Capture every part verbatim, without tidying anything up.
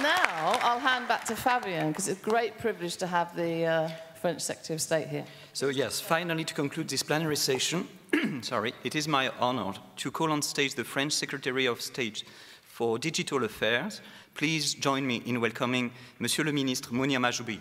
now I'll hand back to Fabien, because it's a great privilege to have the uh, French Secretary of State here. So yes, finally to conclude this plenary session, sorry, it is my honor to call on stage the French Secretary of State for Digital Affairs. Please join me in welcoming Monsieur le Ministre Mounir Mahjoubi.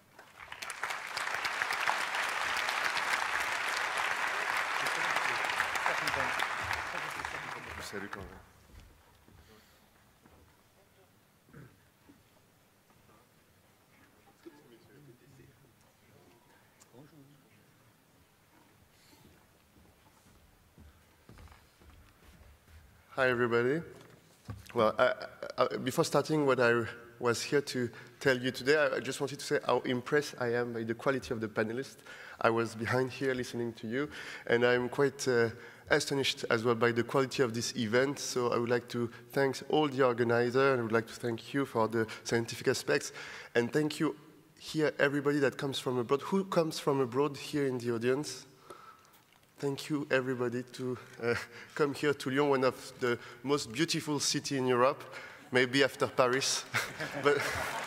Hi, everybody. Well, I, I, before starting what I was here to tell you today, I, I just wanted to say how impressed I am by the quality of the panelists. I was behind here listening to you, and I'm quite uh, astonished as well by the quality of this event. So I would like to thank all the organizers, and I would like to thank you for the scientific aspects, and thank you here, everybody that comes from abroad. Who comes from abroad here in the audience? Thank you, everybody, to uh, come here to Lyon, one of the most beautiful cities in Europe, maybe after Paris. but,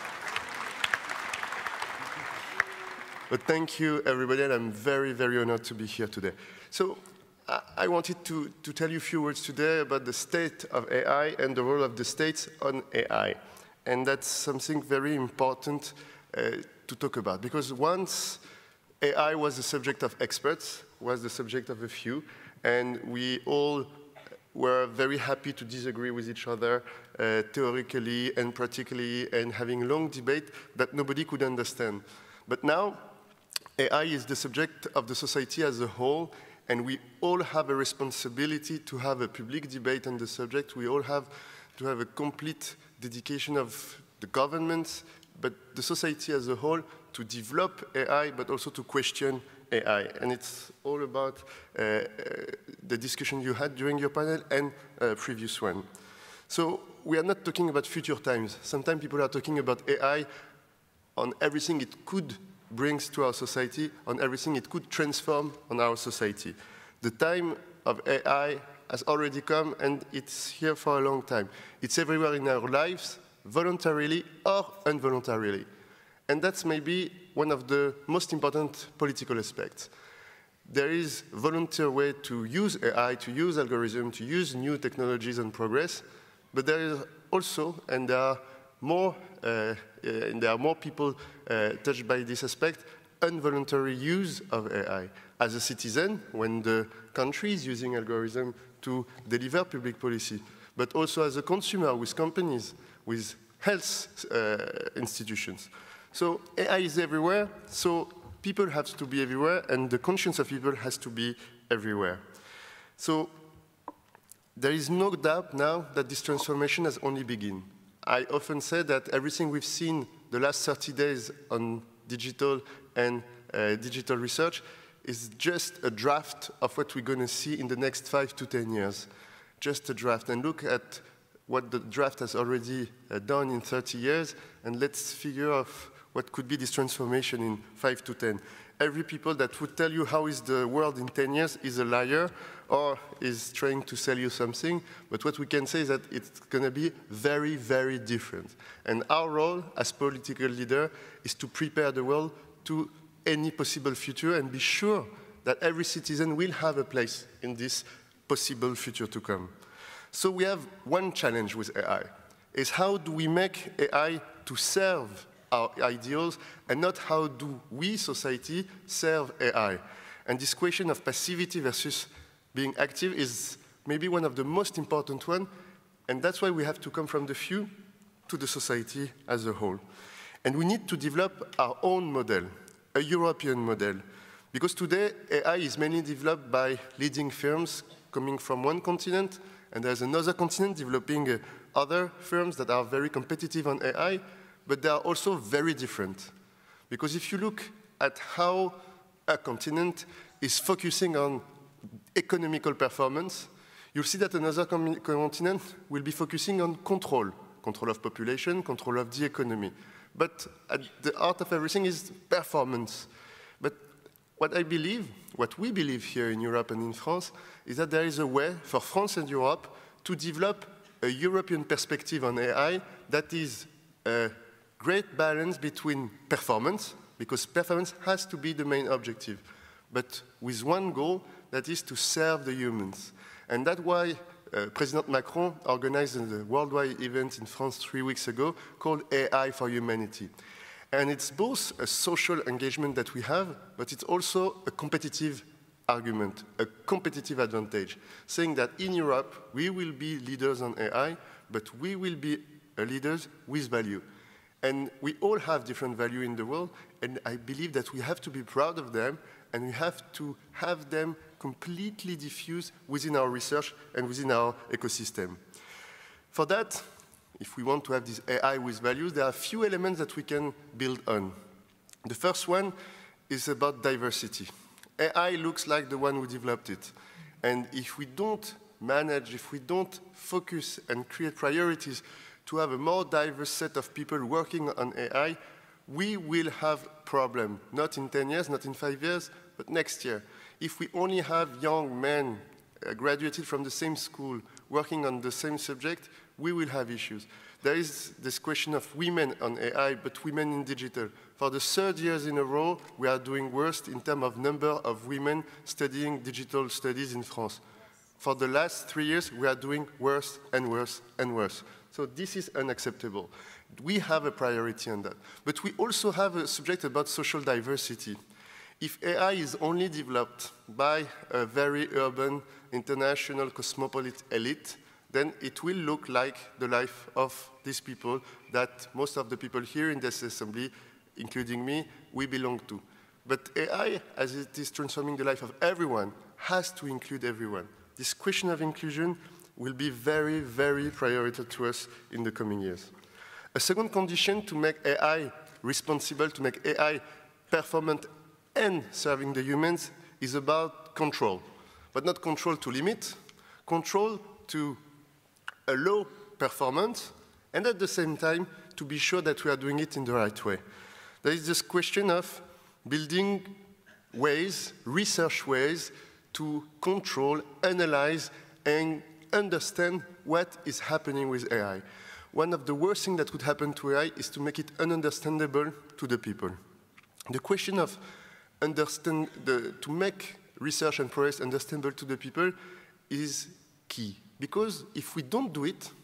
but thank you, everybody, and I'm very, very honored to be here today. So I, I wanted to, to tell you a few words today about the state of A I and the role of the states on A I. And that's something very important uh, to talk about, because once A I was the subject of experts, was the subject of a few, and we all were very happy to disagree with each other uh, theoretically and practically, and having long debate that nobody could understand. But now, A I is the subject of the society as a whole, and we all have a responsibility to have a public debate on the subject. We all have to have a complete dedication of the governments, but the society as a whole, to develop A I, but also to question A I. And it's all about uh, uh, the discussion you had during your panel and uh, previous one. So we are not talking about future times. Sometimes people are talking about A I on everything it could bring to our society, on everything it could transform on our society. The time of A I has already come, and it's here for a long time. It's everywhere in our lives, voluntarily or involuntarily. And that's maybe one of the most important political aspects. There is a volunteer way to use A I, to use algorithms, to use new technologies and progress, but there is also, and there are more, uh, uh, and there are more people uh, touched by this aspect, involuntary use of A I. As a citizen, when the country is using algorithms to deliver public policy, but also as a consumer with companies, with health uh, institutions. So A I is everywhere, so people have to be everywhere, and the conscience of people has to be everywhere. So there is no doubt now that this transformation has only begun. I often say that everything we've seen the last thirty days on digital and uh, digital research is just a draft of what we're going to see in the next five to ten years. Just a draft. And look at what the draft has already uh, done in thirty years, and let's figure out what could be this transformation in five to ten. Every people that would tell you how is the world in ten years is a liar or is trying to sell you something, but what we can say is that it's going to be very, very different. And our role as political leader is to prepare the world to any possible future and be sure that every citizen will have a place in this possible future to come. So we have one challenge with A I, is how do we make A I to serve our ideals, and not how do we, society, serve A I. And this question of passivity versus being active is maybe one of the most important ones, and that's why we have to come from the few to the society as a whole. And we need to develop our own model, a European model, because today A I is mainly developed by leading firms coming from one continent, and there's another continent developing uh, other firms that are very competitive on A I, but they are also very different. Because if you look at how a continent is focusing on economical performance, you'll see that another continent will be focusing on control, control of population, control of the economy. But at the heart of everything is performance. But what I believe, what we believe here in Europe and in France, is that there is a way for France and Europe to develop a European perspective on A I that is a great balance between performance, because performance has to be the main objective, but with one goal, that is to serve the humans. And that's why uh, President Macron organized a worldwide event in France three weeks ago called A I for Humanity. And it's both a social engagement that we have, but it's also a competitive argument, a competitive advantage, saying that in Europe, we will be leaders on A I, but we will be leaders with value. And we all have different value in the world, and I believe that we have to be proud of them, and we have to have them completely diffused within our research and within our ecosystem. For that, if we want to have this A I with values, there are a few elements that we can build on. The first one is about diversity. A I looks like the one who developed it. And if we don't manage, if we don't focus and create priorities to have a more diverse set of people working on A I, we will have problem, not in ten years, not in five years, but next year. If we only have young men uh, graduated from the same school working on the same subject, we will have issues. There is this question of women on A I, but women in digital. For the third years in a row, we are doing worst in terms of number of women studying digital studies in France. For the last three years, we are doing worse and worse and worse. So this is unacceptable. We have a priority on that. But we also have a subject about social diversity. If A I is only developed by a very urban, international, cosmopolitan elite, then it will look like the life of these people that most of the people here in this assembly, including me, we belong to. But A I, as it is transforming the life of everyone, has to include everyone. This question of inclusion will be very, very priority to us in the coming years. A second condition to make A I responsible, to make A I performant and serving the humans is about control. But not control to limit, control to allow performance, and at the same time, to be sure that we are doing it in the right way. There is this question of building ways, research ways, to control, analyze, and understand what is happening with A I. One of the worst things that could happen to A I is to make it ununderstandable to the people. The question of understand the, to make research and progress understandable to the people is key. Because if we don't do it,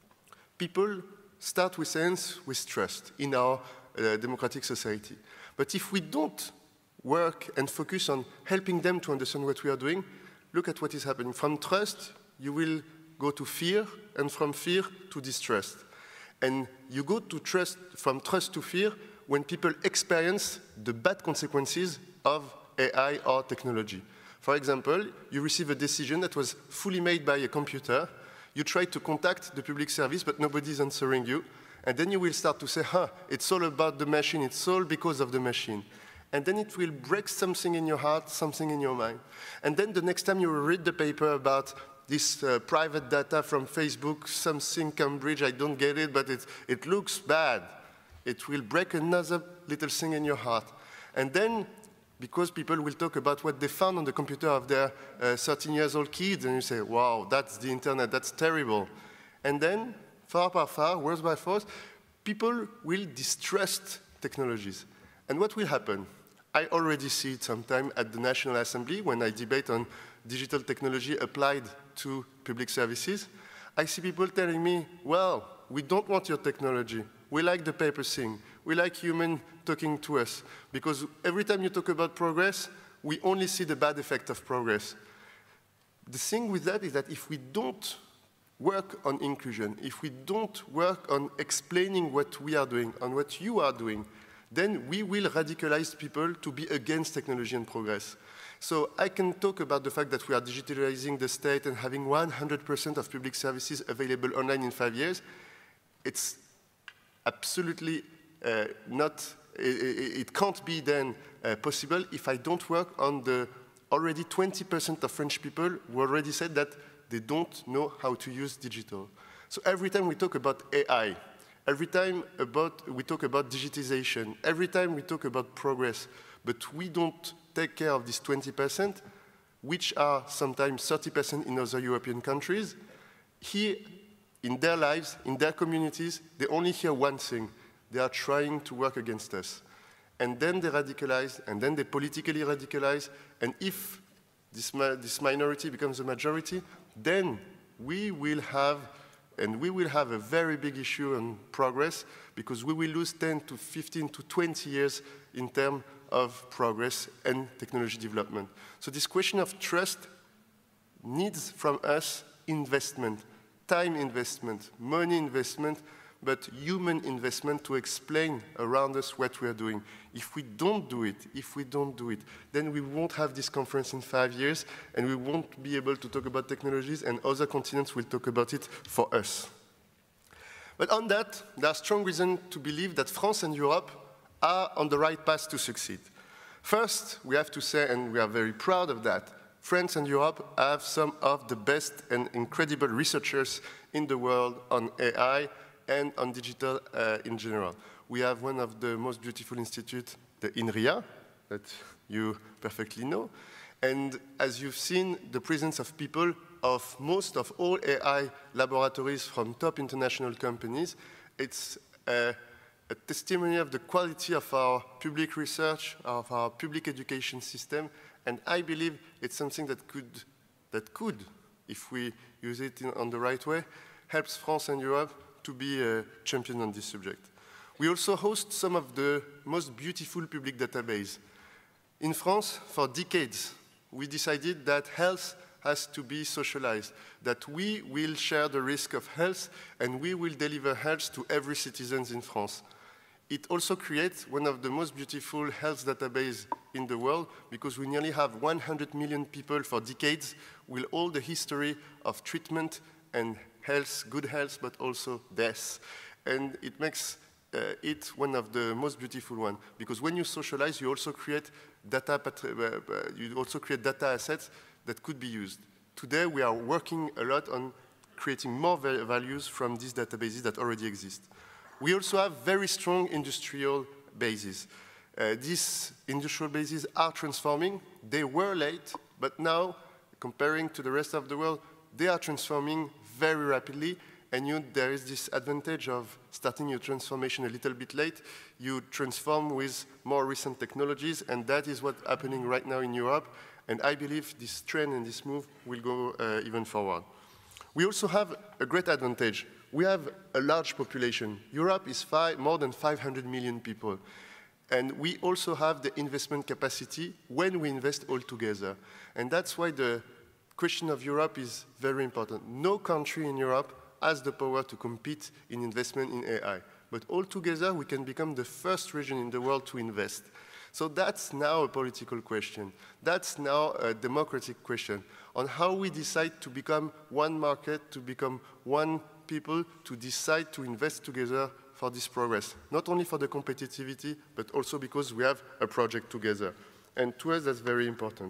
people start with science with trust in our uh, democratic society. But if we don't work and focus on helping them to understand what we are doing, look at what is happening. From trust, you will go to fear, and from fear to distrust. And you go to trust, from trust to fear when people experience the bad consequences of A I or technology. For example, you receive a decision that was fully made by a computer. You try to contact the public service, but nobody is answering you. And then you will start to say, huh, it's all about the machine. It's all because of the machine. And then it will break something in your heart, something in your mind. And then the next time you will read the paper about this uh, private data from Facebook, something Cambridge, I don't get it, but it, it looks bad. It will break another little thing in your heart. And then, because people will talk about what they found on the computer of their uh, thirteen years old kids, and you say, wow, that's the internet, that's terrible. And then, far by far, worse by force, people will distrust technologies. And what will happen? I already see it sometime at the National Assembly when I debate on digital technology applied to public services. I see people telling me, well, we don't want your technology. We like the paper thing. We like human talking to us. Because every time you talk about progress, we only see the bad effect of progress. The thing with that is that if we don't work on inclusion, if we don't work on explaining what we are doing, on what you are doing, then we will radicalize people to be against technology and progress. So I can talk about the fact that we are digitalizing the state and having one hundred percent of public services available online in five years. It's absolutely uh, not, it, it can't be then uh, possible if I don't work on the already twenty percent of French people who already said that they don't know how to use digital. So every time we talk about A I, every time about, we talk about digitization, every time we talk about progress, but we don't take care of this twenty percent, which are sometimes thirty percent in other European countries, here in their lives, in their communities, they only hear one thing. They are trying to work against us. And then they radicalize, and then they politically radicalize, and if this, this minority becomes a majority, then we will have, and we will have a very big issue on progress, because we will lose ten to fifteen to twenty years in terms of progress and technology development. So this question of trust needs from us investment, time investment, money investment, but human investment to explain around us what we are doing. If we don't do it, if we don't do it, then we won't have this conference in five years, and we won't be able to talk about technologies, and other continents will talk about it for us. But on that, there are strong reasons to believe that France and Europe are on the right path to succeed. First, we have to say, and we are very proud of that, France and Europe have some of the best and incredible researchers in the world on A I and on digital uh, in general. We have one of the most beautiful institutes, the INRIA, that you perfectly know. And as you've seen, the presence of people of most of all A I laboratories from top international companies, it's a, a testimony of the quality of our public research, of our public education system, and I believe it's something that could, that could, if we use it in, on the right way, helps France and Europe to be a champion on this subject. We also host some of the most beautiful public databases. In France, for decades, we decided that health has to be socialized, that we will share the risk of health and we will deliver health to every citizen in France. It also creates one of the most beautiful health databases in the world because we nearly have one hundred million people for decades with all the history of treatment and health, good health, but also death. And it makes uh, it one of the most beautiful ones because when you socialize, you also create data, uh, you also create data assets that could be used. Today, we are working a lot on creating more values from these databases that already exist. We also have very strong industrial bases. Uh, these industrial bases are transforming. They were late, but now, comparing to the rest of the world, they are transforming very rapidly, and you, there is this advantage of starting your transformation a little bit late. You transform with more recent technologies, and that is what's happening right now in Europe, and I believe this trend and this move will go uh, even forward. We also have a great advantage. We have a large population. Europe is five, more than five hundred million people. And we also have the investment capacity when we invest all together. And that's why the question of Europe is very important. No country in Europe has the power to compete in investment in A I. But all together, we can become the first region in the world to invest. So that's now a political question. That's now a democratic question on how we decide to become one market, to become one people, to decide to invest together for this progress. Not only for the competitivity, but also because we have a project together. And to us, that's very important.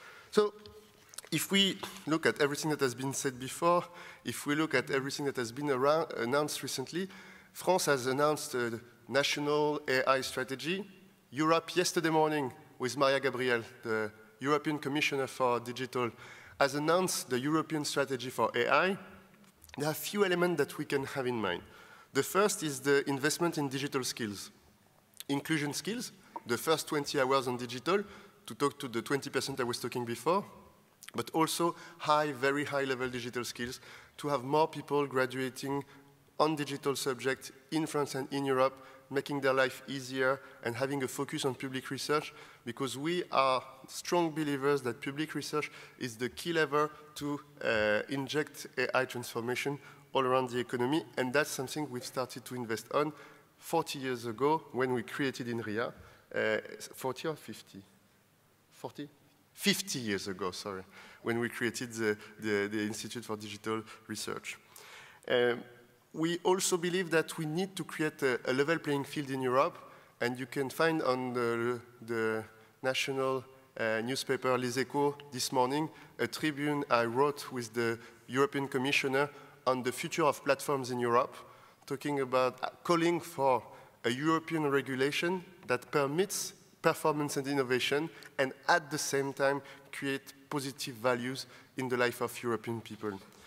So if we look at everything that has been said before, if we look at everything that has been around, announced recently, France has announced a national A I strategy. Europe, yesterday morning, with Maria Gabriel, the European Commissioner for Digital, has announced the European strategy for A I. There are a few elements that we can have in mind. The first is the investment in digital skills. Inclusion skills, the first twenty hours on digital, to talk to the twenty percent I was talking before, but also high, very high-level digital skills to have more people graduating on digital subjects in France and in Europe, making their life easier and having a focus on public research, because we are strong believers that public research is the key lever to uh, inject A I transformation all around the economy, and that's something we've started to invest on forty years ago when we created INRIA, uh, forty or fifty? forty? fifty years ago, sorry, when we created the, the, the Institute for Digital Research. Um, We also believe that we need to create a, a level playing field in Europe, and you can find on the, the national uh, newspaper Les Echos this morning a tribune I wrote with the European Commissioner on the future of platforms in Europe, talking about uh, calling for a European regulation that permits performance and innovation, and at the same time create positive values in the life of European people.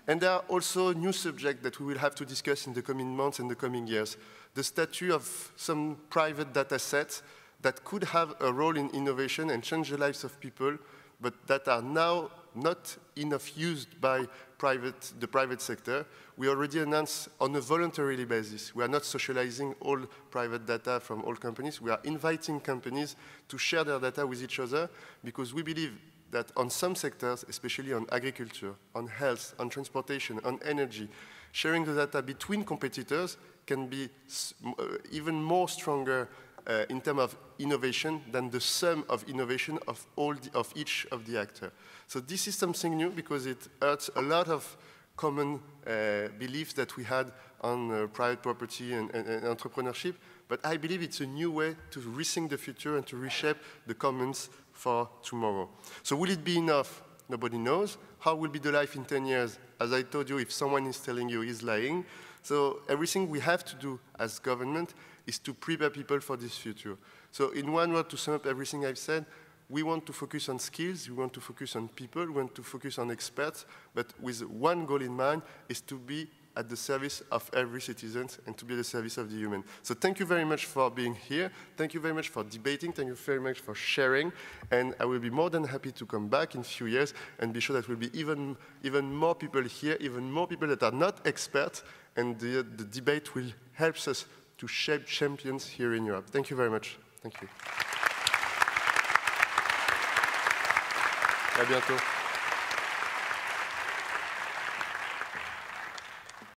And there are also new subjects that we will have to discuss in the coming months and the coming years. The statue of some private data sets that could have a role in innovation and change the lives of people, but that are now not enough used by private, the private sector. We already announced on a voluntary basis. We are not socializing all private data from all companies. We are inviting companies to share their data with each other because we believe that on some sectors, especially on agriculture, on health, on transportation, on energy, sharing the data between competitors can be uh, even more stronger uh, in terms of innovation than the sum of innovation of, all the, of each of the actors. So this is something new because it hurts a lot of common uh, beliefs that we had on uh, private property and, and, and entrepreneurship, but I believe it's a new way to rethink the future and to reshape the commons for tomorrow. So will it be enough? Nobody knows. How will be the life in ten years? As I told you, if someone is telling you he's lying. So everything we have to do as government is to prepare people for this future. So in one word, to sum up everything I've said, we want to focus on skills, we want to focus on people, we want to focus on experts, but with one goal in mind, is to be at the service of every citizen and to be at the service of the human. So thank you very much for being here. Thank you very much for debating. Thank you very much for sharing. And I will be more than happy to come back in a few years and be sure that there will be even, even more people here, even more people that are not experts, and the, the debate will help us to shape champions here in Europe. Thank you very much. Thank you. À bientôt.